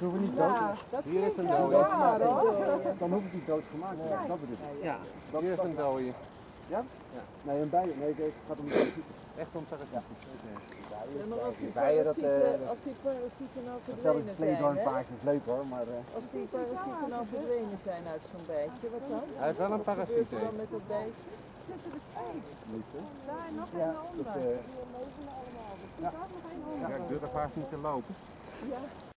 Ze hoeven niet dood. Hier is een Ja, dode. dan hoef ik niet dood gemaakt te worden. Dat bedoel ik. Ja, hier is een dode. Ja? Nee, een bij. Nee, het gaat om parasieten. Echt om parasieten. Ja, maar als die Bijen, parasieten nou Zelfs verdwenen het zijn, hè? sleedormvaartje is leuk hoor, maar... Als die parasieten nou verdwenen zijn uit zo'n bijtje, wat dan? Hij heeft wel een Wat parasiet. gebeurt er dan met dat bijtje? Niet, hè? Daar nog Ja, een onder. dat, Die leven allemaal. Er zit ook nog een onder. Ja, ik durf haast niet te lopen. Ja.